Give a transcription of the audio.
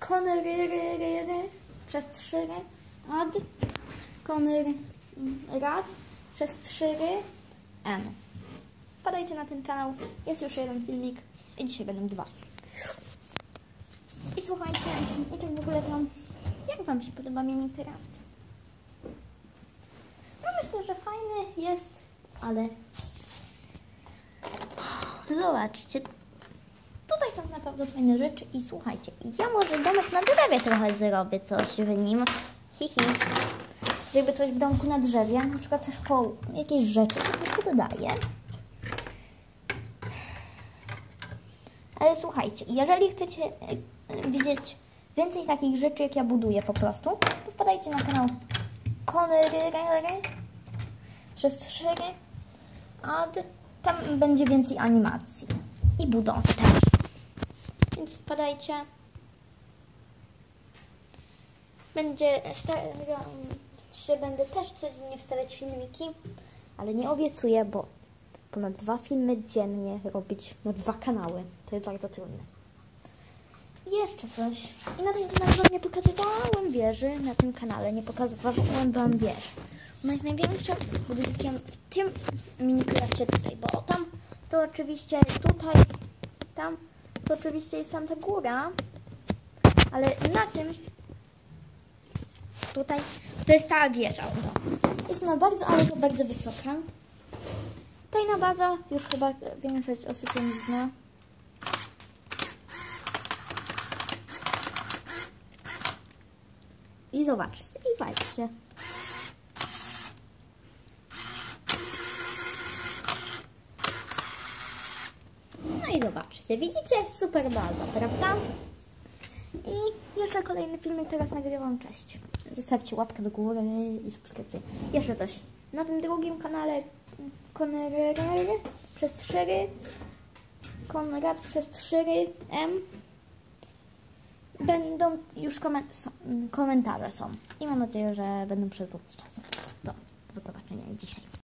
Konrad przez 3 ad Konrad przez 3 m. Wpadajcie na ten kanał, jest już jeden filmik i dzisiaj będą 2. I słuchajcie, i tak w ogóle tam, jak wam się podoba Minecraft? No myślę, że fajny jest, ale zobaczcie, tutaj są naprawdę fajne rzeczy i słuchajcie, ja może domek na drzewie trochę zrobię coś w nim, jakby coś w domku na drzewie, na przykład coś po jakieś rzeczy, to dodaję. Ale słuchajcie, jeżeli chcecie widzieć więcej takich rzeczy, jak ja buduję po prostu, to wpadajcie na kanał Konrad przez 3 ad, tam będzie więcej animacji i budowy też. Więc wpadajcie. Będę też codziennie wstawiać filmiki, ale nie obiecuję, bo ponad 2 filmy dziennie robić na 2 kanały. To jest bardzo trudne. I jeszcze coś. I na tym kanale wam nie pokazywałam wieży. Na tym kanale nie pokazywałam wam wieży. Ona jest największym budynkiem w tym Minecrafcie tutaj, bo tam to oczywiście tutaj, tam to oczywiście jest tam ta góra, ale na tym tutaj to jest ta wieża. Jest ona bardzo, ale to bardzo wysoka. Tajna baza, już chyba większość osób ją zna. I zobaczcie, i walczcie. No i zobaczcie, widzicie? Super baza, prawda? I jeszcze kolejny filmik teraz nagrywam. Cześć. Zostawcie łapkę do góry i subskrypcję. Jeszcze coś. Na tym drugim kanale Konrad przez 3 m będą już komentarze są. I mam nadzieję, że będą przez długi czas. Do zobaczenia dzisiaj.